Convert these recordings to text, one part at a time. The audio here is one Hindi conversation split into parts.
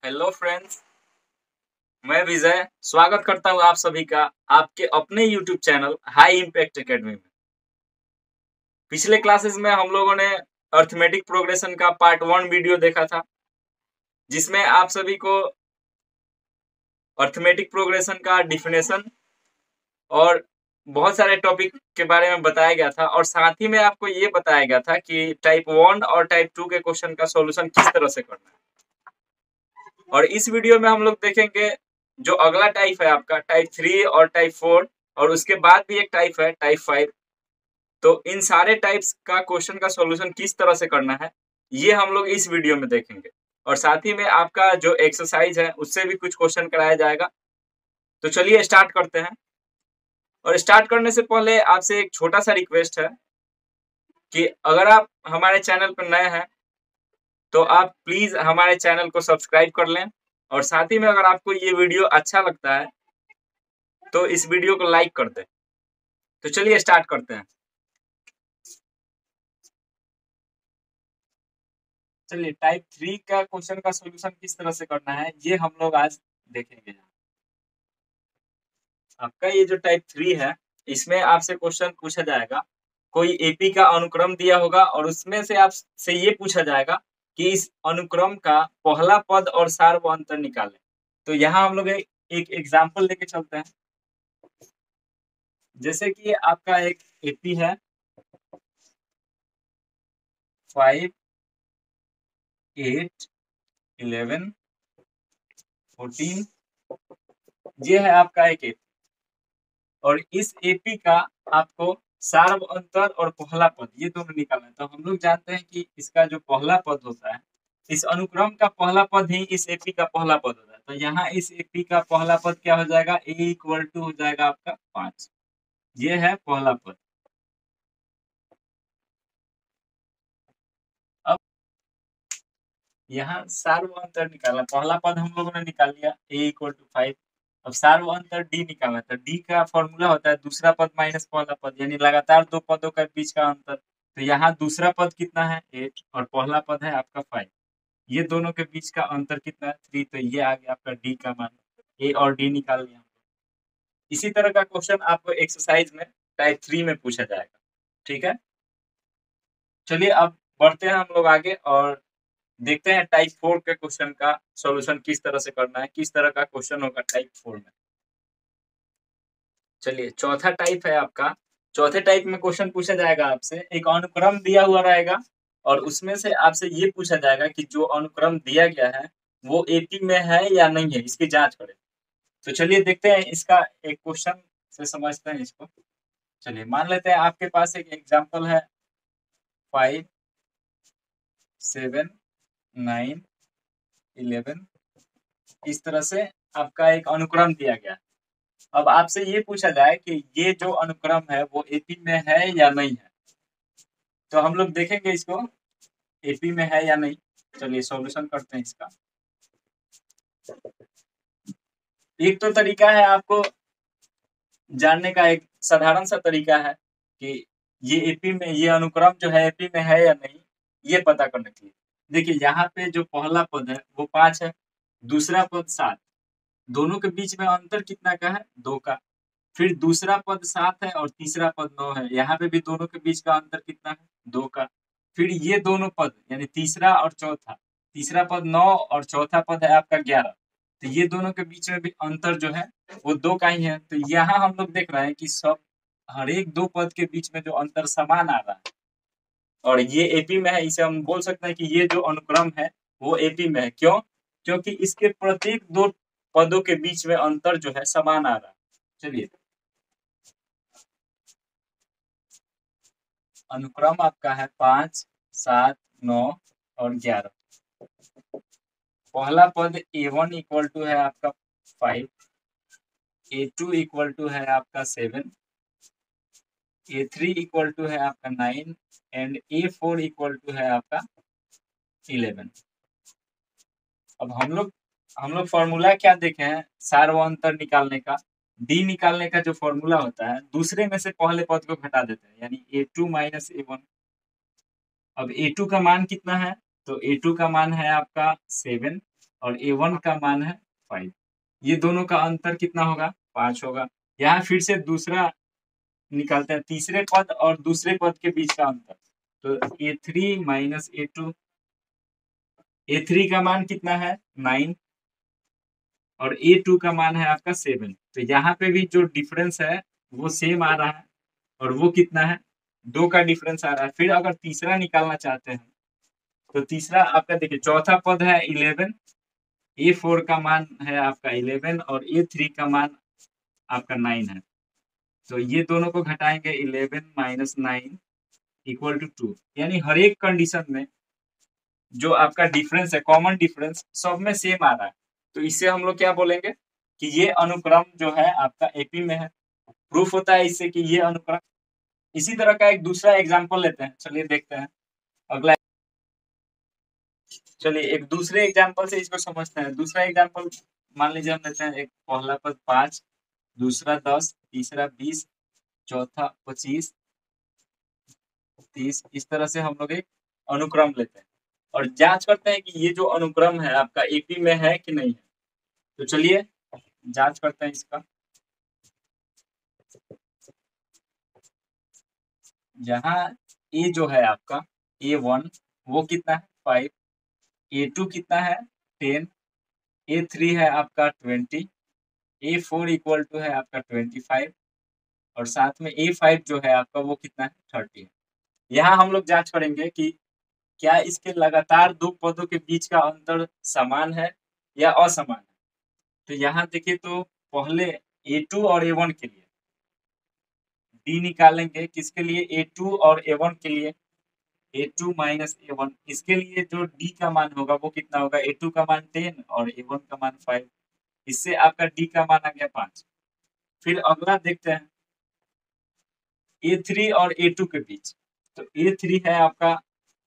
हेलो फ्रेंड्स, मैं विजय स्वागत करता हूं आप सभी का आपके अपने YouTube channel high impact academy में। पिछले क्लासेस में हम लोगों ने अर्थमेटिक प्रोग्रेशन का पार्ट 1 वीडियो देखा था, जिसमें आप सभी को अर्थमेटिक प्रोग्रेशन का डिफिनेशन और बहुत सारे टॉपिक के बारे में बताया गया था और साथ ही में आपको ये बताया गया था कि टाइप 1 और टाइप 2 के क्वेश्चन का सॉल्यूशन किस तरह से करना है। और इस वीडियो में हम लोग देखेंगे जो अगला टाइप है आपका टाइप 3 और टाइप 4 और उसके बाद भी एक टाइप है टाइप 5। तो इन सारे टाइप्स का क्वेश्चन का सॉल्यूशन किस तरह से करना है ये हम लोग इस वीडियो में देखेंगे और साथ ही में आपका जो एक्सरसाइज है उससे भी कुछ क्वेश्चन कराया जाएगा। तो चलिए स्टार्ट करते हैं। और स्टार्ट करने से पहले आपसे एक छोटा सा रिक्वेस्ट है कि अगर आप हमारे चैनल पर नए हैं तो आप प्लीज हमारे चैनल को सब्सक्राइब कर लें और साथ ही में अगर आपको ये वीडियो अच्छा लगता है तो इस वीडियो को लाइक कर दें। तो चलिए स्टार्ट करते हैं। चलिए टाइप 3 का क्वेश्चन का सॉल्यूशन किस तरह से करना है ये हम लोग आज देखेंगे। आपका ये जो टाइप 3 है इसमें आपसे क्वेश्चन पूछा जाएगा, कोई एपी का अनुक्रम दिया होगा और उसमें से आपसे ये पूछा जाएगा कि इस अनुक्रम का पहला पद और सार व अंतर निकालें। तो यहाँ हम लोग एक एग्जाम्पल लेके चलते हैं। जैसे कि आपका एक एपी है 5, 8, 11, 14, ये है आपका एक एपी और इस एपी का आपको सार व अंतर और पहला पद ये दोनों निकालना है। तो हम लोग जानते हैं कि इसका जो पहला पद होता है इस अनुक्रम का पहला पद ही इस एपी का पहला पद होता है। तो यहाँ इस एपी का पहला पद क्या हो जाएगा, ए इक्वल टू हो जाएगा आपका 5। ये है पहला पद। अब यहाँ सार व अंतर निकालना, पहला पद हम लोगों ने निकाल लिया ए इक्वल टू 5। अब सार व अंतर डी निकालना, तो डी का फॉर्मूला होता है दूसरा पद माइनस पहला पद, यानी लगातार दो पदों के बीच का अंतर। तो यहाँ दूसरा पद कितना है 8 और पहला पद है आपका 5, ये दोनों के बीच का अंतर कितना है 3। तो ये आ गया आपका डी का मान, ए और डी निकाल लिया। इसी तरह का क्वेश्चन आपको एक्सरसाइज में टाइप 3 में पूछा जाएगा। ठीक है, चलिए अब बढ़ते हैं हम लोग आगे और देखते हैं टाइप 4 के क्वेश्चन का सॉल्यूशन किस तरह से करना है, किस तरह का क्वेश्चन होगा टाइप 4 में। चलिए चौथा टाइप है आपका, चौथे टाइप में क्वेश्चन पूछा जाएगा आपसे, एक अनुक्रम दिया हुआ रहेगा और उसमें से आपसे ये पूछा जाएगा कि जो अनुक्रम दिया गया है वो एपी में है या नहीं है, इसकी जांच करें। तो चलिए देखते हैं इसका एक क्वेश्चन से समझते हैं इसको। चलिए मान लेते हैं आपके पास एक एग्जांपल है 5, 7, 9, 11, इस तरह से आपका एक अनुक्रम दिया गया। अब आपसे ये पूछा जाए कि ये जो अनुक्रम है वो एपी में है या नहीं है। तो हम लोग देखेंगे इसको एपी में है या नहीं। चलिए सॉल्यूशन करते हैं इसका। एक तो तरीका है आपको जानने का, एक साधारण सा तरीका है कि ये एपी में, ये अनुक्रम जो है एपी में है या नहीं ये पता करने के लिए। देखिए यहाँ पे जो पहला पद है वो 5 है, दूसरा पद 7, दोनों के बीच में अंतर कितना का है 2 का। फिर दूसरा पद 7 है और तीसरा पद 9 है, यहाँ पे भी दोनों के बीच का अंतर कितना है 2 का। फिर ये दोनों पद यानी तीसरा और चौथा, तीसरा पद 9 और चौथा पद है आपका 11, तो ये दोनों के बीच में भी अंतर जो है वो 2 का ही है। तो यहाँ हम लोग देख रहे हैं कि सब हर एक दो पद के बीच में जो अंतर समान आ रहा है और ये एपी में है, इसे हम बोल सकते हैं कि ये जो अनुक्रम है वो एपी में है। क्यों? क्योंकि इसके प्रत्येक दो पदों के बीच में अंतर जो है समान आ रहा है। चलिए अनुक्रम आपका है 5, 7, 9 और 11। पहला पद A1 इक्वल टू है आपका 5, A2 इक्वल टू है आपका 7, A3 इक्वल टू है आपका 9 एंड A4 इक्वल टू है आपका 11। अब हम लोग फॉर्मूला क्या देखे हैं सार व अंतर निकालने का, डी निकालने का जो फॉर्मूला होता है दूसरे में से पहले पद को घटा देते हैं, यानी A2 माइनस A1। अब A2 का मान कितना है, तो A2 का मान है आपका 7 और A1 का मान है 5। ये दोनों का अंतर कितना होगा? 5 होगा। यहाँ फिर से दूसरा निकालते हैं, तीसरे पद और दूसरे पद के बीच का अंतर। तो A3 माइनस A2, A3 का मान कितना है? 9 और A2 का मान है आपका 7। तो यहाँ पे भी जो डिफरेंस है वो सेम आ रहा है, और वो कितना है? 2 का डिफरेंस आ रहा है। फिर अगर तीसरा निकालना चाहते हैं तो तीसरा आपका देखिए, चौथा पद है 11, A4 का मान है आपका 11 और A3 का मान आपका 9 है। तो ये दोनों को घटाएंगे, 11 माइनस 9 इक्वल टू 2। यानी हर एक कंडीशन में जो आपका डिफरेंस है, कॉमन डिफरेंस सब में सेम आ रहा है। तो इससे हम लोग क्या बोलेंगे कि ये अनुक्रम जो है आपका एपी में है। प्रूफ होता है इससे कि ये अनुक्रम। इसी तरह का एक दूसरा एग्जांपल लेते हैं, चलिए देखते हैं अगला। चलिए एक दूसरे एग्जांपल से इसको समझते हैं। दूसरा एग्जांपल मान लीजिए हम लेते हैं, एक पहला पद 5, दूसरा 10, तीसरा 20, चौथा 25, 30। इस तरह से हम लोग एक अनुक्रम लेते हैं और जांच करते हैं कि ये जो अनुक्रम है आपका एपी में है कि नहीं है। तो चलिए जांच करते हैं इसका। जहाँ ए जो है आपका A1 वो कितना है? 5, A2 कितना है? 10, A3 है आपका 20, A4 इक्वल टू है आपका 25 और साथ में A5 जो है आपका वो कितना है? 30। यहाँ हम लोग जांच करेंगे कि क्या इसके लगातार दो पदों के बीच का अंतर समान है या असमान है। तो यहाँ देखिए, तो पहले A2 और A1 के लिए D निकालेंगे। किसके लिए? A2 और A1 के लिए A2 माइनस A1। इसके लिए जो D का मान होगा वो कितना होगा? A2 का मान 10 और A1 का मान 5। इससे आपका D का मान आ गया 5। फिर अगला देखते हैं A3 और A2 के बीच। तो A3 है आपका,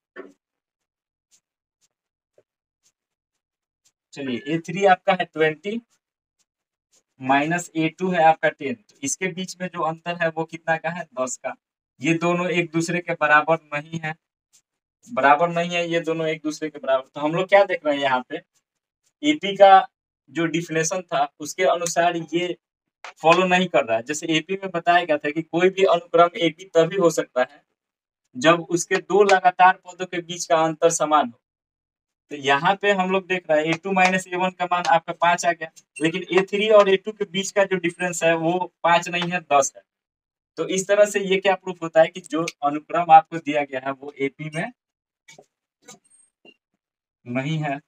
चलिए A3 आपका है 20 माइनस A2 है आपका 10। तो इसके बीच में जो अंतर है वो कितना का है? 10 का। ये दोनों एक दूसरे के बराबर नहीं है, बराबर नहीं है ये दोनों एक दूसरे के बराबर। तो हम लोग क्या देख रहे हैं यहाँ पे, एपी का जो डिफिनेशन था उसके अनुसार ये फॉलो नहीं कर रहा है। जैसे एपी में बताया गया था कि कोई भी अनुक्रम एपी तभी हो सकता है जब उसके दो लगातार पदों के बीच का अंतर समान हो। तो यहाँ पे हम लोग देख रहे हैं A2 माइनस A1 का मान आपका 5 आ गया, लेकिन A3 और A2 के बीच का जो डिफरेंस है वो 5 नहीं है, 10 है। तो इस तरह से ये क्या प्रूफ होता है कि जो अनुक्रम आपको दिया गया है वो एपी में नहीं है।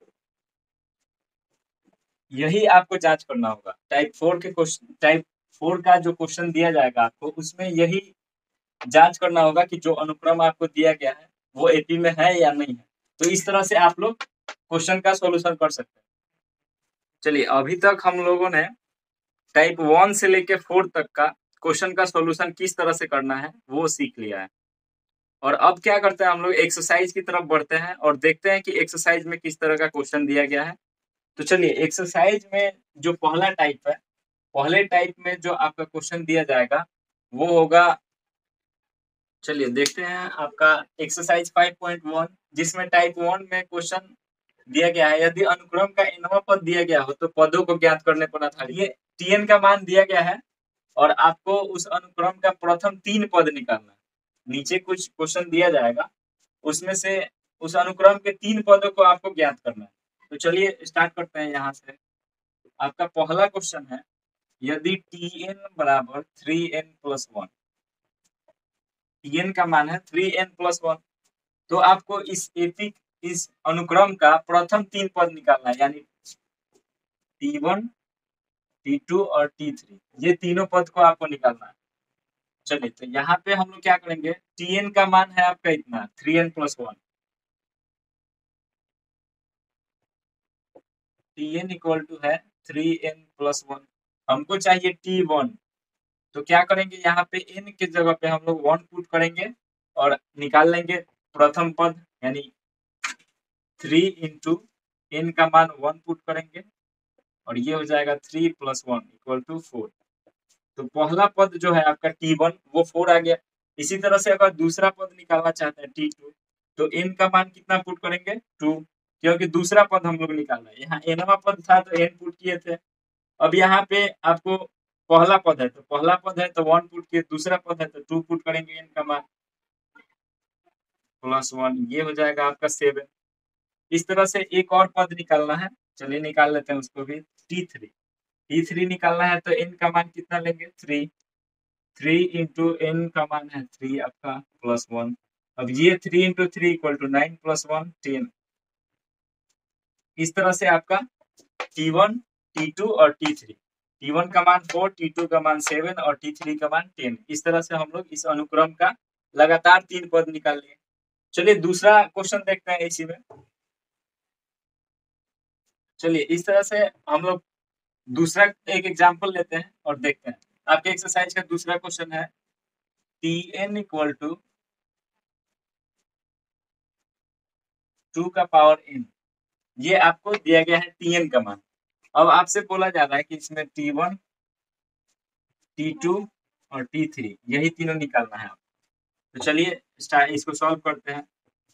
यही आपको जांच करना होगा। टाइप 4 के क्वेश्चन, टाइप 4 का जो क्वेश्चन दिया जाएगा आपको, उसमें यही जांच करना होगा कि जो अनुक्रम आपको दिया गया है वो एपी में है या नहीं है। तो इस तरह से आप लोग क्वेश्चन का सॉल्यूशन कर सकते हैं। चलिए अभी तक हम लोगों ने टाइप 1 से लेके 4 तक का क्वेश्चन का सॉल्यूशन किस तरह से करना है वो सीख लिया है। और अब क्या करते हैं, हम लोग एक्सरसाइज की तरफ बढ़ते हैं और देखते हैं कि एक्सरसाइज में किस तरह का क्वेश्चन दिया गया है। तो चलिए एक्सरसाइज में जो पहला टाइप है, पहले टाइप में जो आपका क्वेश्चन दिया जाएगा वो होगा, चलिए देखते हैं आपका एक्सरसाइज 5.1, जिसमें टाइप 1 में क्वेश्चन दिया गया है, यदि अनुक्रम का nवां पद दिया गया हो तो पदों को ज्ञात करने पर आधारित ये Tn का मान दिया गया है और आपको उस अनुक्रम का प्रथम 3 पद निकालना है। नीचे कुछ क्वेश्चन दिया जाएगा, उसमें से उस अनुक्रम के 3 पदों को आपको ज्ञात करना है। तो चलिए स्टार्ट करते हैं यहाँ से। आपका पहला क्वेश्चन है, यदि Tn बराबर 3n प्लस 1, Tn का मान है 3n प्लस 1, तो आपको इस अनुक्रम का प्रथम 3 पद निकालना है, यानी T1, T2 और T3। ये तीनों पद को आपको निकालना है। चलिए तो यहाँ पे हम लोग क्या करेंगे, Tn का मान है आपका इतना 3n plus 1, Tn equal to है 3n प्लस 1। हमको चाहिए T1, तो क्या करेंगे, यहाँ पे n के जगह पे हम लोग 1 पुट करेंगे और निकाल लेंगे प्रथम पद, यानी 3 इंटू n का मान 1 पुट करेंगे और ये हो जाएगा 3 प्लस 1 इक्वल टू 4। तो पहला पद जो है आपका T1 वो 4 आ गया। इसी तरह से अगर दूसरा पद निकालना चाहते हैं T2, तो n का मान कितना पुट करेंगे? 2। क्योंकि दूसरा पद हम लोग निकालना है। यहाँ एनवा पद था तो एन पुट किए थे। अब यहाँ पे आपको पहला पद है तो पहला पद है तो 1 पुट किए, दूसरा पद है तो 2 पुट करेंगे, एन का मान +1, ये हो जाएगा आपका 7। इस तरह से एक और पद निकालना है, चलिए निकाल लेते हैं उसको भी। T3 निकालना है तो n का मान कितना लेंगे 3, 3 इंटू n का मान है 3 आपका +1। अब ये 3 इंटू 3 इक्वल टू 9 +1 10। इस तरह से आपका T1, T2 और T3, T1 का मान 4, T2 का मान 7 और T3 का मान 10। इस तरह से हम लोग इस अनुक्रम का लगातार 3 पद निकाल लिए। चलिए दूसरा क्वेश्चन देखते हैं इसी में। चलिए इस तरह से हम लोग दूसरा एक एग्जाम्पल लेते हैं और देखते हैं। आपके एक्सरसाइज का दूसरा क्वेश्चन है Tn इक्वल टू 2 का पावर n। ये आपको दिया गया है Tn का मान। अब आपसे बोला जा रहा है कि इसमें T1, T2 और T3 यही तीनों निकालना है आपको। तो चलिए इसको सॉल्व करते हैं।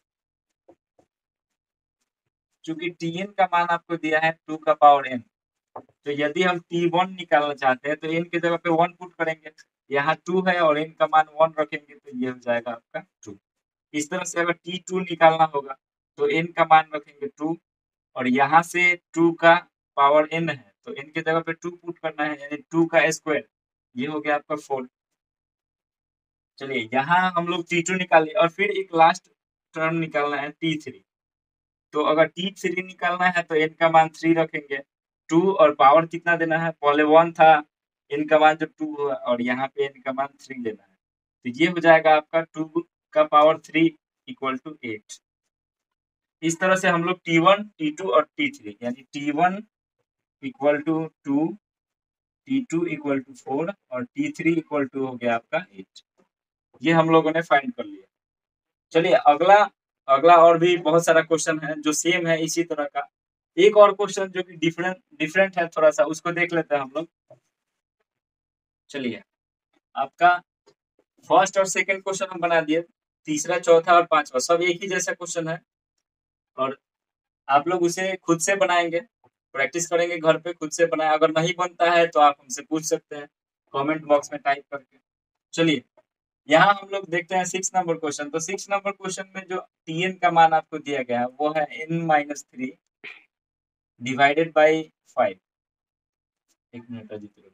चूंकि Tn का मान आपको दिया है 2 का पावर n, तो यदि हम T1 निकालना चाहते हैं तो n की जगह पे 1 पुट करेंगे। यहाँ 2 है और n का मान 1 रखेंगे तो ये हो जाएगा आपका 2। इस तरह से अगर T2 निकालना होगा तो n का मान रखेंगे 2 और यहाँ से 2 का पावर n है तो n की जगह पे 2 पुट करना है, यानी 2 का स्क्वायर, ये हो गया आपका 4। चलिए यहाँ हम लोग T2 निकालिए और फिर एक लास्ट टर्म निकालना है T3। तो अगर T3 निकालना है तो n का मान 3 रखेंगे, 2 और पावर कितना देना है, पहले 1 था, n का मान जब 2 हुआ और यहाँ पे n का मान 3 लेना है। तो ये हो जाएगा आपका 2 का पावर 3 इक्वल टू 8। इस तरह से हम लोग T1, T2 और T3 यानी T1 equal to 2, T2 equal to 4 और T3 इक्वल टू हो गया आपका 8। ये हम लोगों ने फाइंड कर लिया। चलिए अगला अगला और भी बहुत सारा क्वेश्चन है जो सेम है इसी तरह का। एक और क्वेश्चन जो कि डिफरेंट है थोड़ा सा, उसको देख लेते हैं हम लोग। चलिए आपका फर्स्ट और सेकंड क्वेश्चन हम बना दिए, तीसरा, चौथा और पांचवा सब एक ही जैसा क्वेश्चन है और आप लोग उसे खुद से बनाएंगे, प्रैक्टिस करेंगे घर पे, खुद से बनाए। अगर नहीं बनता है तो आप हमसे पूछ सकते हैं कमेंट बॉक्स में टाइप करके। चलिए यहाँ हम लोग देखते हैं 6 नंबर क्वेश्चन। तो 6 नंबर क्वेश्चन में जो Tn का मान आपको दिया गया है वो है n-3 डिवाइडेड बाई 5। एक मिनट अजीत।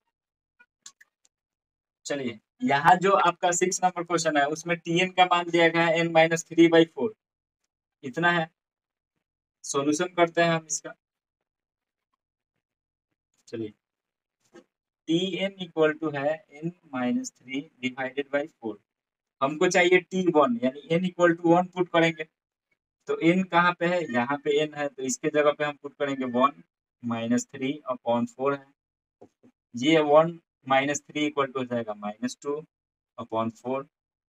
चलिए यहाँ जो आपका 6 नंबर क्वेश्चन है उसमें Tn का मान दिया गया है n-3/4, इतना है। सॉल्यूशन करते हैं हम इसका। चलिए Tn इक्वल टू है n-3 डिवाइडेड बाई 4। हमको चाहिए T1 यानी n इक्वल टू 1 पुट करेंगे। तो n कहाँ पे है, यहाँ पे n है तो इसके जगह पे हम पुट करेंगे 1-3/4 है। ये 1-3 इक्वल टू हो जाएगा -2/4।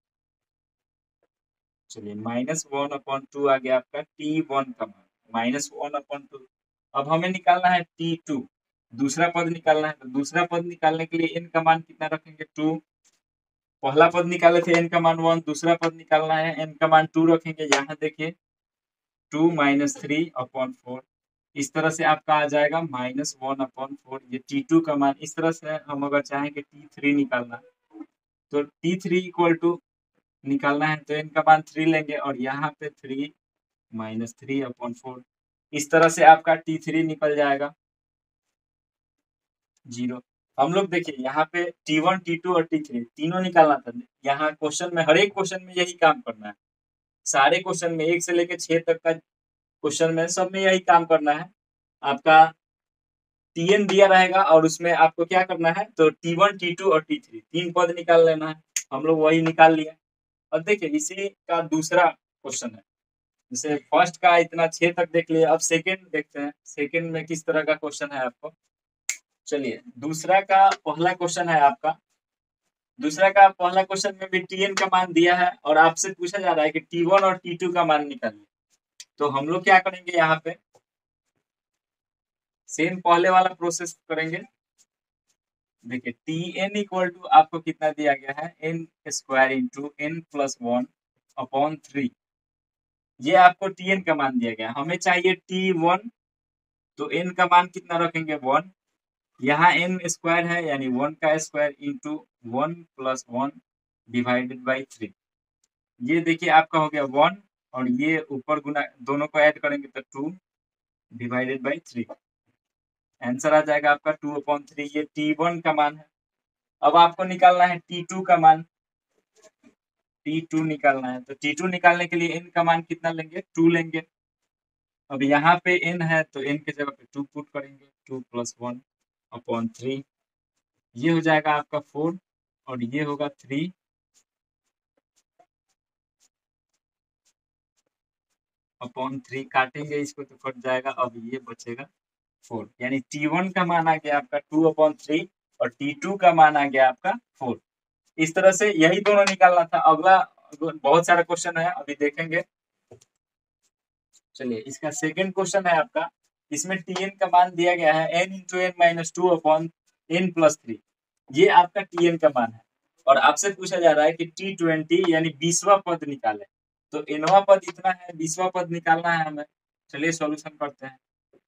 चलिए -1/2 आ गया आपका T1 का मान, -1/2। अब हमें निकालना है T2, दूसरा पद निकालना है। तो दूसरा पद निकालने के लिए n का मान कितना रखेंगे 2। पहला पद निकाले थे n का मान 1, दूसरा पद निकालना है n का मान 2 रखेंगे। यहाँ देखिए 2-3/4। इस तरह से आपका आ जाएगा -1/4। ये T2 का मान। इस तरह से हम अगर चाहें कि T3 निकालना तो T3 इक्वल टू निकालना है तो n का मान 3 लेंगे और यहाँ पे 3-3/4। इस तरह से आपका T3 निकल जाएगा 0। हम लोग देखिए यहाँ पे T1, T2 और T3 तीनों निकालना था। यहाँ क्वेश्चन में हर एक क्वेश्चन में यही काम करना है। सारे क्वेश्चन में 1 से लेकर 6 तक का क्वेश्चन में सब में यही काम करना है। आपका Tn दिया रहेगा और उसमें आपको क्या करना है, तो T1, T2 और T3 तीन पद निकाल लेना है। हम लोग वही निकाल लिया। और देखिए इसी का दूसरा क्वेश्चन है। जैसे फर्स्ट का इतना 6 तक देख लिया, अब सेकंड देखते हैं सेकंड में किस तरह का क्वेश्चन है आपको। चलिए दूसरा का पहला क्वेश्चन है आपका। दूसरा का पहला क्वेश्चन में भी Tn का मान दिया है और आपसे पूछा जा रहा है कि T1 और T2 का मान निकालिए। तो हम लोग क्या करेंगे, यहाँ पे सेम पहले वाला प्रोसेस करेंगे। देखिए Tn इक्वल टू आपको कितना दिया गया है n² इंटू n+1/3। ये आपको Tn का मान दिया गया, हमें चाहिए T1, तो n का मान कितना रखेंगे 1, यहाँ n स्क्वायर है यानी 1 का square into 1 plus 1 divided by 3। ये देखिए आपका हो गया 1 और ये ऊपर गुना दोनों को ऐड करेंगे तो 2 डिवाइडेड बाई 3। आंसर आ जाएगा आपका 2/3। ये T1 का मान है। अब आपको निकालना है T2 का मान। T2 निकालना है तो T2 निकालने के लिए n का मान कितना लेंगे 2 लेंगे। अब यहाँ पे n है तो n की जगह पे 2 पुट करेंगे, 2 + 1/3। ये हो जाएगा आपका 4 और ये होगा 3/3। काटेंगे इसको तो कट जाएगा, अब ये बचेगा 4, यानी T1 का मान आ गया आपका 2/3 और T2 का मान आ गया आपका 4। इस तरह से यही दोनों निकालना था। अगला बहुत सारा क्वेश्चन है, अभी देखेंगे। चलिए इसका सेकंड क्वेश्चन है आपका, इसमें Tn का मान दिया गया है n × n - 2/n + 3। ये आपका Tn का मान है और आपसे पूछा जा रहा है कि T20 यानी 20वां पद निकाले। तो nवां पद इतना है, 20वां पद निकालना है हमें। चलिए सॉल्यूशन करते हैं।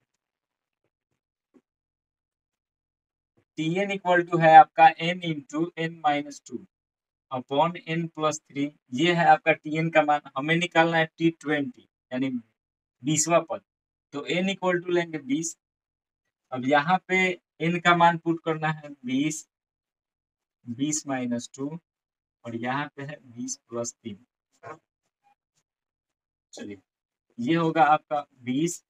Tn इक्वल टू है आपका n × n - 2/n + 3। ये है आपका Tn का मान। हमें निकालना है T20 यानी 20वां पद, तो n इक्वल टू लेंगे 20। अब यहाँ पे n का मान पुट करना है 20, 20 - 2 और यहाँ पे है 20 + 3। चलिए ये होगा आपका 20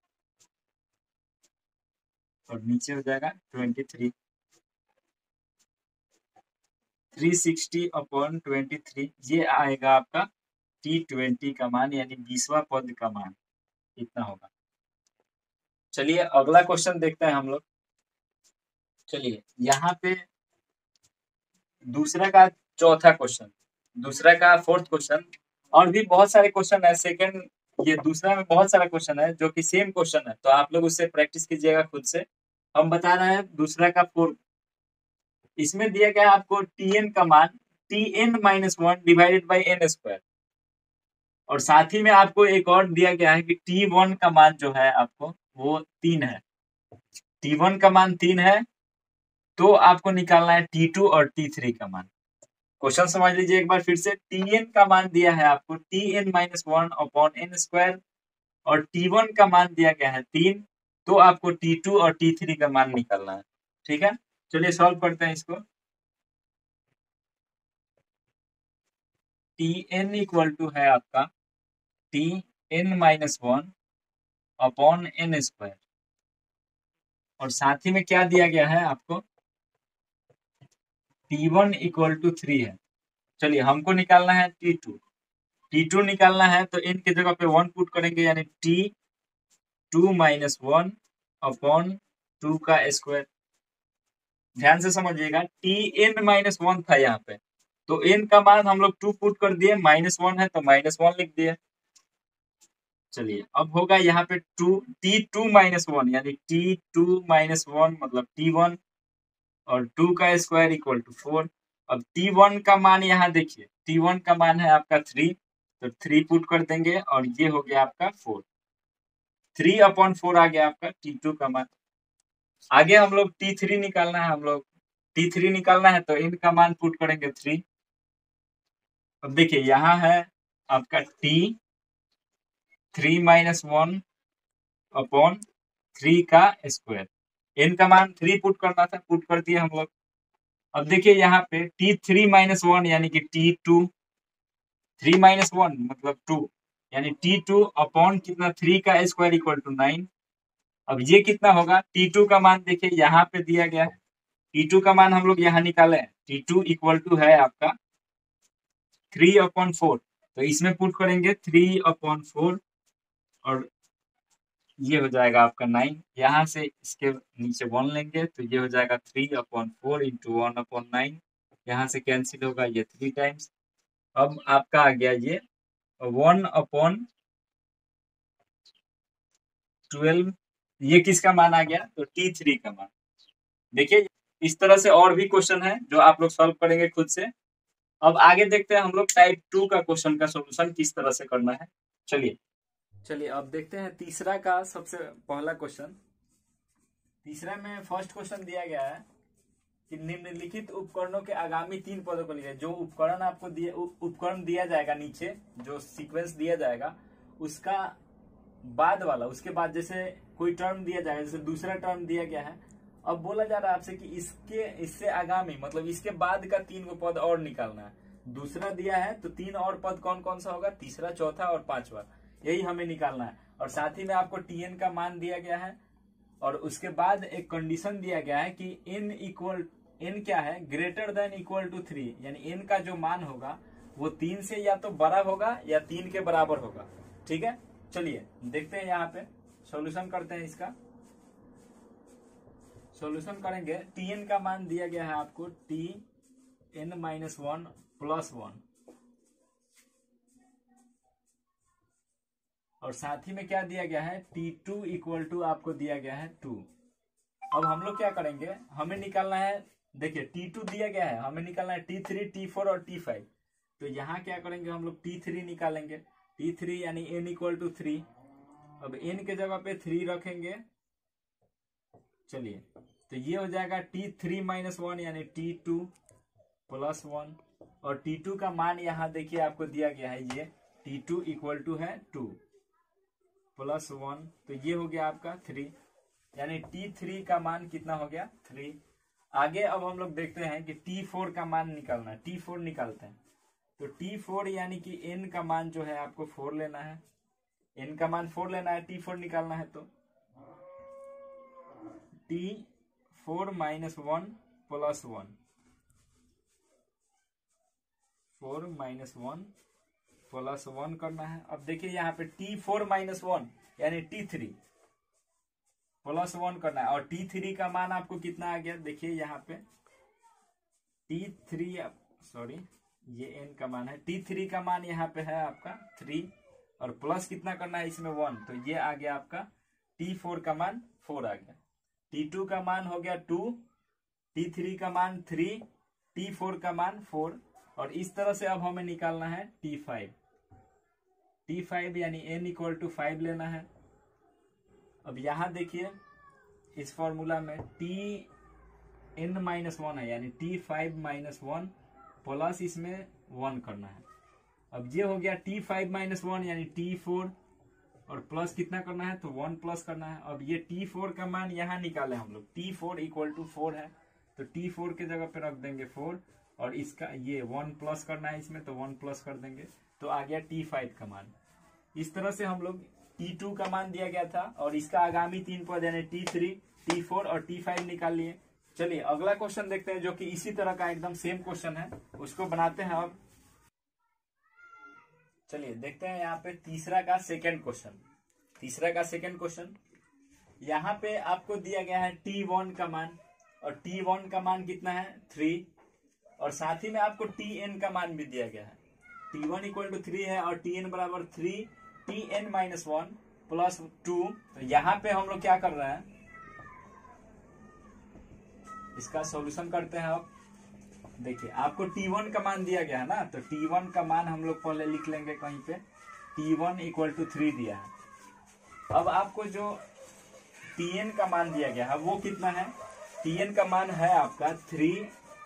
और नीचे हो जाएगा 23। 360/23 ये आएगा आपका T20 का मान, यानी 20वां पद का मान इतना होगा। चलिए अगला क्वेश्चन देखते हैं हम लोग। चलिए यहाँ पे दूसरा का चौथा क्वेश्चन, दूसरा का फोर्थ क्वेश्चन, और भी बहुत सारे क्वेश्चन है। सेकंड ये दूसरा में बहुत सारा क्वेश्चन है जो कि सेम क्वेश्चन है, तो आप लोग उससे प्रैक्टिस कीजिएगा खुद से। हम बता रहे हैं दूसरा का फोर्थ। इसमें दिया गया आपको Tn का मान Tn - 1 डिवाइडेड बाई n², और साथ ही में आपको एक और दिया गया है कि T1 का मान जो है आपको वो 3 है। T1 का मान 3 है तो आपको निकालना है T2 और T3 का मान। क्वेश्चन समझ लीजिए एक बार फिर से। Tn का मान दिया है आपको Tn - 1/n² और T1 का मान दिया गया है 3, तो आपको T2 और T3 का मान निकालना है। ठीक है, चलिए सॉल्व करते हैं इसको। Tn इक्वल टू है आपका Tn - 1/n², और साथ ही में क्या दिया गया है आपको T1 इक्वल टू 3 है। चलिए हमको निकालना है T2। T2 निकालना है तो n की जगह पे 1 पुट करेंगे, यानी T2 - 1/2 का स्क्वायर। ध्यान से समझिएगा, Tn - 1 था यहाँ पे, तो n का मान हम लोग 2 पुट कर दिए, -1 है तो -1 लिख दिए। चलिए अब होगा यहाँ पे T2 - 1 यानी T2 - 1 मतलब T1 और 2 का स्क्वायर इक्वल टू 4। अब T1 का मान यहाँ देखिए, T1 का मान है आपका 3, तो 3 पुट कर देंगे और ये हो गया आपका 4। 3/4 आ गया आपका T2 का मान। आगे हम लोग T3 निकालना है। हम लोग T3 निकालना है तो इनका मान पुट करेंगे 3। अब देखिए यहाँ है आपका T3 - 1/3 का स्क्वायर। n का मान 3 पुट करना था, पुट कर दिए हम लोग। अब देखिए यहाँ पे T3 - 1 यानी कि T2, 3 - 1 मतलब 2, यानी T2 अपॉन कितना 3 का स्क्वायर इक्वल टू 9। अब ये कितना होगा, T2 का मान देखिए यहाँ पे दिया गया है। T2 का मान हम लोग यहाँ निकाले, T2 इक्वल टू है आपका 3/4, तो इसमें पुट करेंगे 3/4 और ये हो जाएगा आपका 9। यहाँ से इसके नीचे 1 लेंगे तो ये हो जाएगा 3/4 इंटू 1/9। यहाँ से कैंसिल होगा ये 3 टाइम्स। अब आपका आ गया ये 1/12। ये किसका मान आ गया, तो T3 का मान। देखिए इस तरह से और भी क्वेश्चन है जो आप लोग सॉल्व करेंगे खुद से। अब आगे देखते हैं हम लोग टाइप 2 का क्वेश्चन का सॉल्यूशन किस तरह से करना है। चलिए अब देखते हैं तीसरा का सबसे पहला क्वेश्चन। तीसरा में फर्स्ट क्वेश्चन दिया गया है कि निम्नलिखित उपकरणों के आगामी 3 पदों को लिखिए। जो उपकरण आपको उपकरण दिया जाएगा, नीचे जो सीक्वेंस दिया जाएगा उसका बाद वाला, उसके बाद जैसे कोई टर्म दिया जाएगा, जैसे दूसरा टर्म दिया गया है, अब बोला जा रहा है आपसे कि इससे आगामी मतलब इसके बाद का 3 गो पद और निकालना है। दूसरा दिया है तो 3 और पद कौन कौन सा होगा, तीसरा, चौथा और पांचवा, यही हमें निकालना है। और साथ ही में आपको टीएन का मान दिया गया है और उसके बाद एक कंडीशन दिया गया है कि एन क्या है, ग्रेटर देन इक्वल टू 3, यानी एन का जो मान होगा वो 3 से या तो बड़ा होगा या 3 के बराबर होगा। ठीक है, चलिए देखते हैं यहाँ पे सॉल्यूशन करते हैं। इसका सॉल्यूशन करेंगे। टीएन का मान दिया गया है आपको Tn-1 + 1 और साथ ही में क्या दिया गया है, T2 इक्वल टू आपको दिया गया है 2। अब हम लोग क्या करेंगे, हमें निकालना है, देखिए T2 दिया गया है, हमें निकालना है T3, T4 और T5। तो यहाँ क्या करेंगे, हम लोग T3 निकालेंगे। T3 यानी n इक्वल टू 3। अब n के जगह पे 3 रखेंगे। चलिए तो ये हो जाएगा T3 - 1 यानी T2 + 1 और T2 का मान यहाँ देखिए आपको दिया गया है, ये T2 इक्वल टू है 2 + 1, तो ये हो गया आपका 3, यानी T3 का मान कितना हो गया, 3। आगे अब हम लोग देखते हैं कि T4 का मान निकालना है। T4 निकालते हैं तो T4 यानी कि n का मान जो है आपको 4 लेना है, n का मान 4 लेना है, T4 निकालना है। तो T4 - 1 + 1, 4 - 1 + 1 करना है। अब देखिए यहाँ पे T4 - 1 यानी T3 + 1 करना है और T3 का मान आपको कितना आ गया, देखिए यहाँ पे T3, सॉरी ये n का मान है, T3 का मान यहाँ पे है आपका 3 और प्लस कितना करना है इसमें 1, तो ये आ गया आपका T4 का मान 4 आ गया। T2 का मान हो गया 2, T3 का मान 3, T4 का मान 4 और इस तरह से अब हमें निकालना है T5। T5 यानी n इक्वल टू 5 लेना है। अब यहाँ देखिए इस फॉर्मूला में Tn-1 है यानी T5 - 1 प्लस इसमें 1 करना है। अब ये हो गया T5 - 1 यानी T4 और प्लस कितना करना है, तो 1 प्लस करना है। अब ये T4 का मान यहाँ निकाले हम लोग, T4 इक्वल टू 4 है तो T4 के जगह पे रख देंगे 4 और इसका ये 1 प्लस करना है इसमें, तो 1 प्लस कर देंगे, तो आ गया T5 का मान। इस तरह से हम लोग T2 का मान दिया गया था और इसका आगामी 3 पद यानी T3, T4 और T5 निकाल लिए। चलिए अगला क्वेश्चन देखते हैं जो कि इसी तरह का एकदम सेम क्वेश्चन है, उसको बनाते हैं। अब चलिए देखते हैं यहाँ पे तीसरा का सेकंड क्वेश्चन। यहाँ पे आपको दिया गया है T1 का मान और T1 का मान कितना है, 3 और साथ ही में आपको Tn का मान भी दिया गया है। T1 इक्वल टू 3 है और Tn बराबर 3 Tn - 1 + 2। तो यहाँ पे हम लोग क्या कर रहे हैं, इसका सॉल्यूशन करते हैं। अब देखिए आपको T1 का मान दिया गया है ना, तो T1 का मान हम लोग पहले लिख लेंगे कहीं पे, T1 इक्वल टू 3 दिया है। अब आपको जो Tn का मान दिया गया है वो कितना है, Tn का मान है आपका 3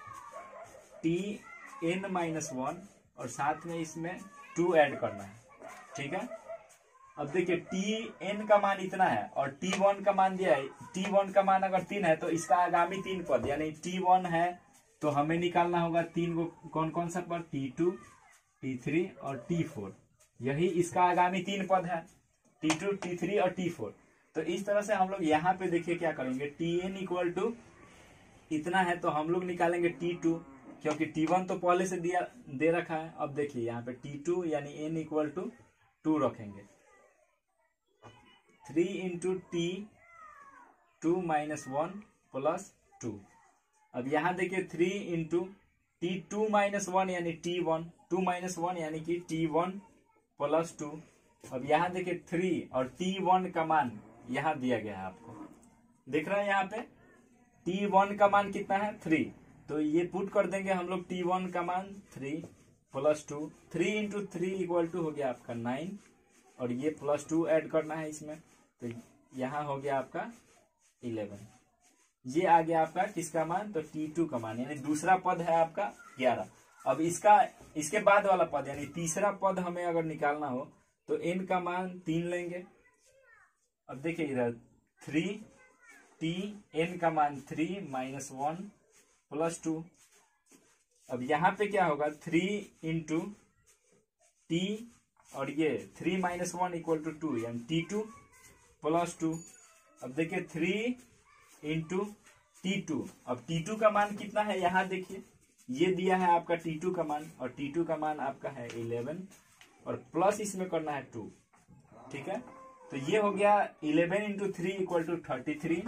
Tn - 1 और साथ में इसमें 2 ऐड करना है। ठीक है, अब देखिए Tn का मान इतना है और T1 का मान दिया है, T1 का मान अगर 3 है तो इसका आगामी 3 पद यानी T1 है तो हमें निकालना होगा 3 को, कौन कौन सा पद, T2, T3 और T4, यही इसका आगामी 3 पद है, T2, T3 और T4। तो इस तरह से हम लोग यहाँ पे देखिए क्या करेंगे, Tn इक्वल टू इतना है तो हम लोग निकालेंगे T2 क्योंकि T1 तो पहले से दे रखा है। अब देखिए यहाँ पे T2 यानी n इक्वल टू 2 रखेंगे, 3 इंटू T2 - 1 + 2। अब यहाँ देखिए 3 इंटू T2 - 1 यानी T1, 2 - 1 यानी कि T1 + 2। अब यहाँ देखिए 3 और T1 का मान यहाँ दिया गया है, आपको दिख रहा है यहाँ पे T1 का मान कितना है, 3, तो ये पुट कर देंगे हम लोग T1 का मान 3 + 2, 3 इंटू 3 इक्वल टू हो गया आपका 9 और ये +2 ऐड करना है इसमें, तो यहाँ हो गया आपका 11। ये आ गया आपका किसका मान, तो T2 का मान, यानी दूसरा पद है आपका 11। अब इसके बाद वाला पद यानी तीसरा पद हमें अगर निकालना हो तो n का मान 3 लेंगे। अब देखिए इधर 3t, n का मान 3 -1 +2। अब यहाँ पे क्या होगा, 3 इंटू t और ये 3 - 1 = 2, यानी T2 +2। अब देखिए 3 इंटू T2, अब T2 का मान कितना है यहाँ देखिए, ये दिया है आपका T2 का मान, और T2 का मान आपका है 11 और प्लस इसमें करना है 2, ठीक है। तो ये हो गया 11 इंटू 3 = 33,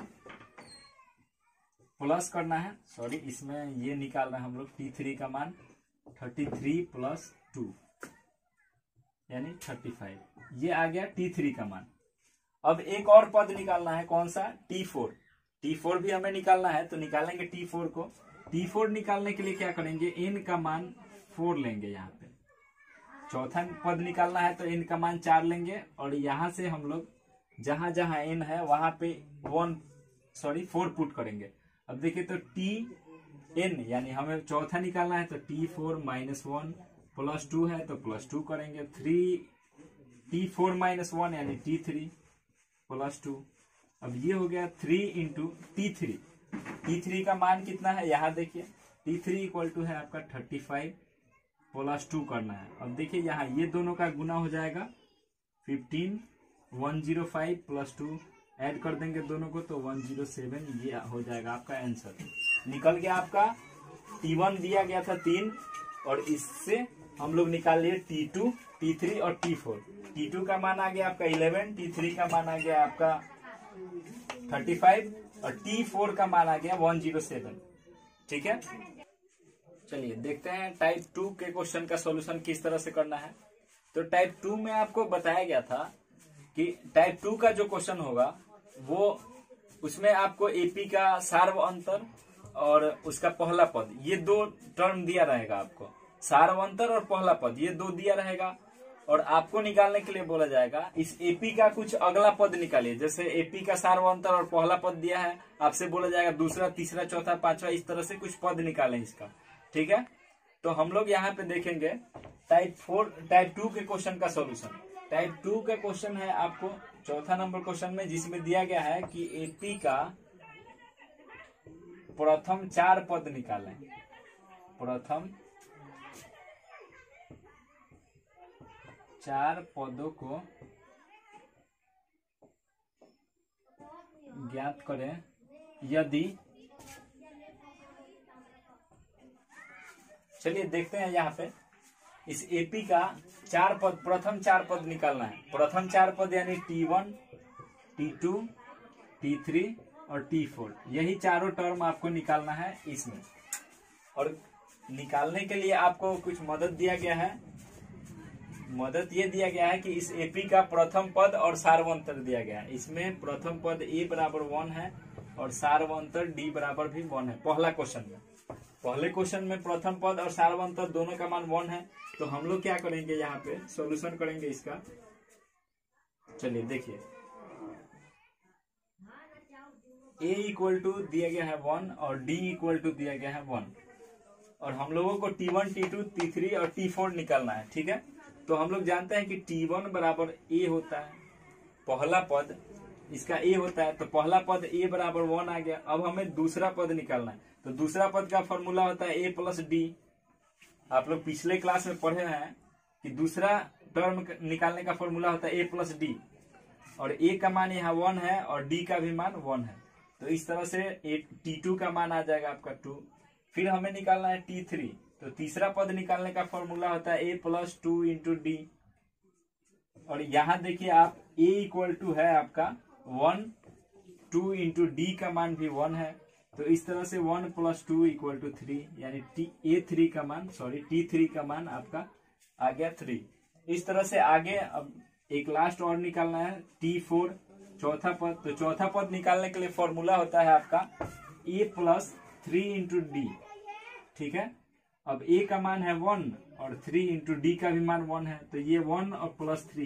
प्लस करना है, सॉरी इसमें ये निकाल रहे हैं हम लोग T3 का मान 33 + 2 यानी 35, ये आ गया T3 का मान। अब एक और पद निकालना है, कौन सा, T4। T4 भी हमें निकालना है, तो निकालेंगे T4 को। T4 निकालने के लिए क्या करेंगे, n का मान 4 लेंगे, यहाँ पे चौथा पद निकालना है तो n का मान 4 लेंगे, और यहाँ से हम लोग जहां जहां n है वहां पे 4 पुट करेंगे। अब देखिए तो Tn यानी हमें चौथा निकालना है, तो T4 - 1 +2 है तो +2 करेंगे, T4 - 1 यानी T3 +2। अब ये हो गया 3 इंटू T3 का मान कितना है, यहाँ देखिए T3 = है आपका 35 +2 करना है। अब देखिए यहाँ ये दोनों का गुना हो जाएगा 15, 105 + 2 ऐड कर देंगे दोनों को तो 107, ये हो जाएगा आपका आंसर। निकल गया आपका T1 दिया गया था 3, और इससे हम लोग निकाल लिए T2, T3 और T4। T2 का मान आ गया आपका 11, T3 का मान आ गया आपका 35 और T4 का मान आ गया 107, ठीक है। चलिए देखते हैं टाइप 2 के क्वेश्चन का सॉल्यूशन किस तरह से करना है। तो टाइप 2 में आपको बताया गया था कि टाइप 2 का जो क्वेश्चन होगा वो उसमें आपको एपी का सार्व अंतर और उसका पहला पद, ये 2 टर्म दिया रहेगा आपको, सार्व अंतर और पहला पद ये 2 दिया रहेगा, और आपको निकालने के लिए बोला जाएगा इस एपी का कुछ अगला पद निकालिए। जैसे एपी का सार्व अंतर और पहला पद दिया है, आपसे बोला जाएगा दूसरा, तीसरा, चौथा, पांचवा, इस तरह से कुछ पद निकालें इसका, ठीक है। तो हम लोग यहाँ पे देखेंगे टाइप 2 के क्वेश्चन का सॉल्यूशन। टाइप 2 का क्वेश्चन है आपको चौथा नंबर क्वेश्चन में, जिसमें दिया गया है कि एपी का प्रथम 4 पद निकालें। प्रथम 4 पदों को ज्ञात करें यदि, चलिए देखते हैं यहाँ पे इस एपी का 4 पद, प्रथम 4 पद निकालना है। प्रथम 4 पद यानी T1, T2, T3 और T4, यही चारों टर्म आपको निकालना है इसमें। और निकालने के लिए आपको कुछ मदद दिया गया है। मदद ये दिया गया है कि इस एपी का प्रथम पद और सार्वंतर दिया गया है। इसमें प्रथम पद a = 1 है और सार्वंतर d = भी 1 है। पहला क्वेश्चन में, पहले क्वेश्चन में प्रथम पद और सार्वंतर दोनों का मान 1 है। तो हम लोग क्या करेंगे, यहाँ पे सॉल्यूशन करेंगे इसका। चलिए देखिए, a = दिया गया है 1 और d = दिया गया है 1, और हम लोगों को T1, T2, T3 और T4 निकालना है, ठीक है। तो हम लोग जानते हैं कि T1 = a होता है, पहला पद इसका a होता है, तो पहला पद a = 1 आ गया। अब हमें दूसरा पद निकालना है, तो दूसरा पद का फॉर्मूला होता है a + d। आप लोग पिछले क्लास में पढ़े हैं कि दूसरा टर्म निकालने का फॉर्मूला होता है a + d, और a का मान यहाँ 1 है और d का भी मान 1 है। तो इस तरह से T2 का मान आ जाएगा आपका 2। फिर हमें निकालना है T3, तो तीसरा पद निकालने का फॉर्मूला होता है a + 2 × d, और यहाँ देखिए आप a = है आपका 1, 2 × d का मान भी 1 है। तो इस तरह से 1 + 2 = 3, यानी T3 का मान आपका आ गया 3। इस तरह से आगे अब एक लास्ट और निकालना है T4, चौथा पद। तो चौथा पद निकालने के लिए फॉर्मूला होता है आपका a + 3 × d, ठीक है। अब a का मान है 1 और 3 × d का भी मान 1 है, तो ये 1 और +3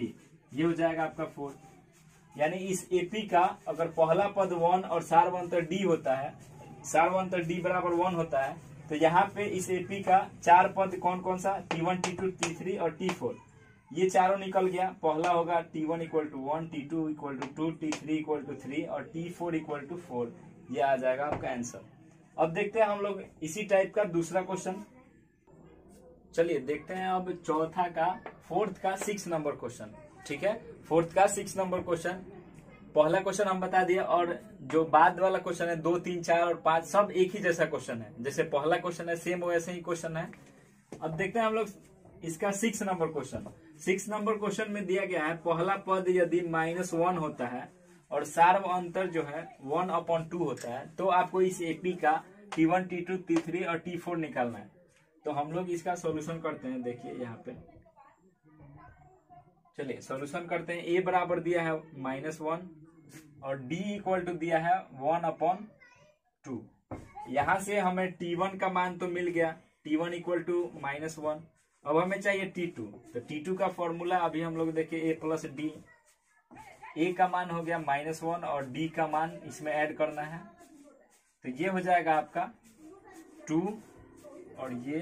ये हो जाएगा आपका 4। यानी इस एपी का अगर पहला पद 1 और सार्वंतर डी होता है, सार्वंतर डी बराबर 1 होता है, तो यहाँ पे इस एपी का 4 पद कौन कौन सा, T1 T2 T3 और T4, ये चारों निकल गया। पहला होगा T1 equal to 1, T2 equal to 2, T3 equal to 3 और T4 इक्वल टू 4। ये आ जाएगा आपका आंसर। अब देखते हैं हम लोग इसी टाइप का दूसरा क्वेश्चन। चलिए देखते हैं अब चौथा का, फोर्थ का 6 नंबर क्वेश्चन। ठीक है, फोर्थ का 6 नंबर क्वेश्चन। पहला क्वेश्चन हम बता दिए और जो बाद वाला क्वेश्चन है 2, 3, 4 और 5 सब एक ही जैसा क्वेश्चन है, जैसे पहला क्वेश्चन है सेम वैसे ही क्वेश्चन है। अब देखते हैं हम लोग इसका 6 नंबर क्वेश्चन। 6 नंबर क्वेश्चन में दिया गया है पहला पद यदि -1 होता है और सार्व अंतर जो है 1/2 होता है, तो आपको इस एपी का T1 T2 T3 और T4 निकालना है। तो हम लोग इसका सॉल्यूशन करते हैं। देखिए यहाँ पे, चलिए सॉल्यूशन करते हैं। ए बराबर दिया है -1 और डी इक्वल टू दिया है 1/2। यहां से हमें T1 का मान तो मिल गया, T1 इक्वल टू -1। अब हमें चाहिए T2, तो T2 का फॉर्मूला अभी हम लोग देखिए A प्लस डी। ए का मान हो गया -1 और डी का मान इसमें ऐड करना है, तो ये हो जाएगा आपका 2 और ये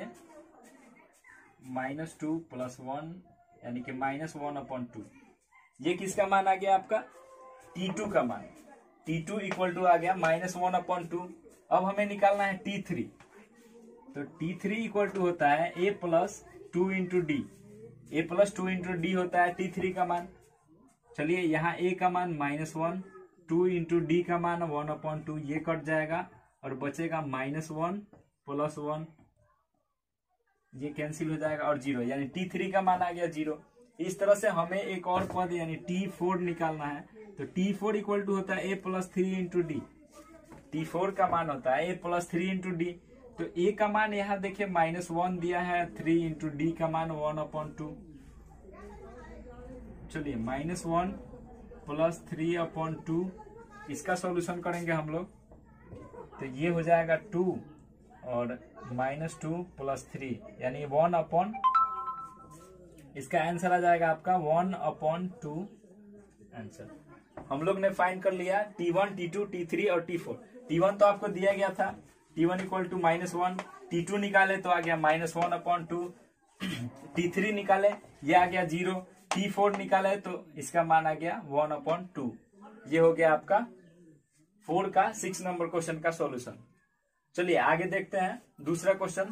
-2 + 1 यानी कि -1/2। ये किसका मान आ गया आपका, T2 का मान। T2 इक्वल टू आ गया -1/2। अब हमें निकालना है T3, तो T3 इक्वल टू होता है A plus 2 into D. A plus 2 into D होता है T3 का मान। चलिए यहाँ A का मान -1, 2 इंटू डी का मान 1/2, ये कट जाएगा और बचेगा -1 + 1, ये कैंसिल हो जाएगा और 0, यानी T3 का मान आ गया 0। इस तरह से हमें एक और पद यानी T4 निकालना है, तो T4 इक्वल टू होता है A plus 3 into D. T4 का मान होता है A प्लस 3 इंटू डी। तो A का मान यहाँ देखिए -1 दिया है, 3 इंटू डी का मान 1/2। चलिए -1 + 3/2, इसका सॉल्यूशन करेंगे हम लोग, तो ये हो जाएगा 2 और -2 + 3 यानी 1/, इसका आंसर आ जाएगा आपका 1/2 आंसर। हम लोग ने फाइंड कर लिया T1 T2 T3 और T4। T1 तो आपको दिया गया था, T1 इक्वल टू -1, T2 निकाले तो आ गया -1/2, T3 निकाले ये आ गया 0, T4 निकाले तो इसका मान आ गया 1/2। ये हो गया आपका 4 का 6 नंबर क्वेश्चन का सॉल्यूशन। चलिए आगे देखते हैं दूसरा क्वेश्चन।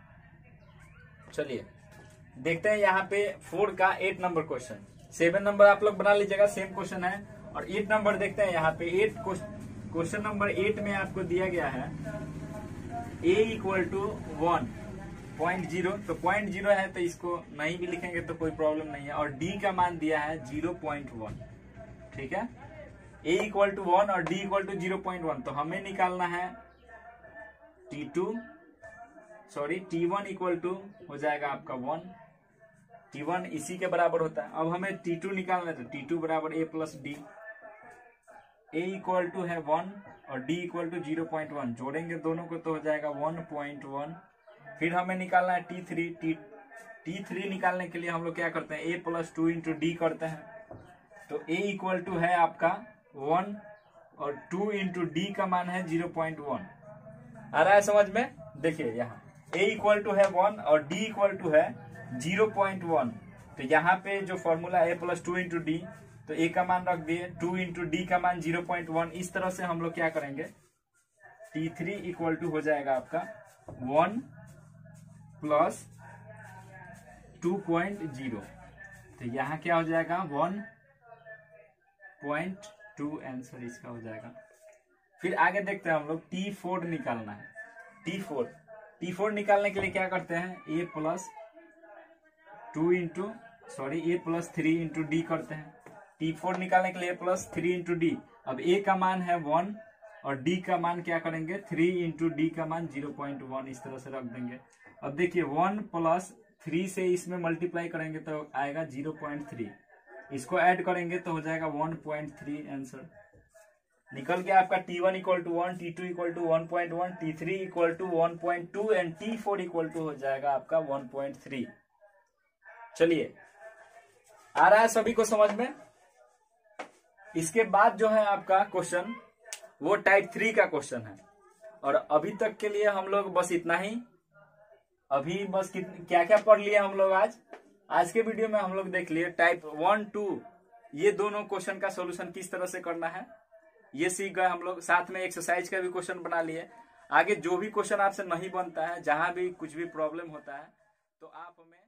चलिए देखते हैं यहाँ पे 4 का 8 नंबर क्वेश्चन। 7 नंबर आप लोग बना लीजिएगा, सेम क्वेश्चन है। और 8 नंबर देखते हैं यहाँ पे। क्वेश्चन नंबर 8 में आपको दिया गया है A इक्वल टू 1.0, तो 0.0 है तो इसको नहीं भी लिखेंगे तो कोई प्रॉब्लम नहीं है। और D का मान दिया है 0.1। ठीक है, A इक्वल टू 1 और D इक्वल टू 0.1, तो हमें निकालना है T1 इक्वल टू हो जाएगा आपका 1। T1 इसी के बराबर होता है। अब हमें T2 निकालना है, तो T2 बराबर A plus D. A equal to है 1 और D इक्वल टू 0.1, जोड़ेंगे दोनों को तो हो जाएगा 1.1। फिर हमें निकालना है T3 निकालने के लिए हम लोग क्या करते हैं, A प्लस 2 इंटू डी करते हैं। तो A इक्वल टू है आपका 1 और 2 इंटू डी का मान है 0.1। आ रहा है समझ में? देखिए यहाँ A इक्वल टू है 1 और D इक्वल टू है 0.1, तो यहाँ पे जो formula A plus 2 into D, तो A का मान रख दिए, 2 इंटू डी का मान 0.1। इस तरह से हम लोग क्या करेंगे, T3 इक्वल टू हो जाएगा आपका 1 + 2.0, तो यहाँ क्या हो जाएगा 1.2 आंसर इसका हो जाएगा। फिर आगे देखते हैं हम लोग T4 निकालना है। T4 निकालने के लिए क्या करते हैं, A प्लस 3 इंटू डी करते हैं। T4 निकालने के लिए A प्लस 3 इंटू डी। अब A का मान है 1 और D का मान क्या करेंगे, 3 इंटू डी का मान 0.1, इस तरह से रख देंगे। अब देखिए 1 + 3 से इसमें मल्टीप्लाई करेंगे तो आएगा 0.3, इसको ऐड करेंगे तो हो जाएगा 1.3 आंसर निकल गया आपका। T1 equal to 1, T2 equal to 1.1, T3 equal to 1.2 and T4 equal to हो जाएगा आपका 1.3। चलिए आ रहा है सभी को समझ में? इसके बाद जो है आपका क्वेश्चन वो टाइप 3 का क्वेश्चन है। और अभी तक के लिए हम लोग बस इतना ही। अभी बस क्या क्या पढ़ लिए हम लोग आज के वीडियो में हम लोग देख लिए टाइप 1, 2 ये दोनों क्वेश्चन का सॉल्यूशन किस तरह से करना है ये सीख गए हम लोग। साथ में एक्सरसाइज का भी क्वेश्चन बना लिए। आगे जो भी क्वेश्चन आपसे नहीं बनता है, जहां भी कुछ भी प्रॉब्लम होता है तो आप हमें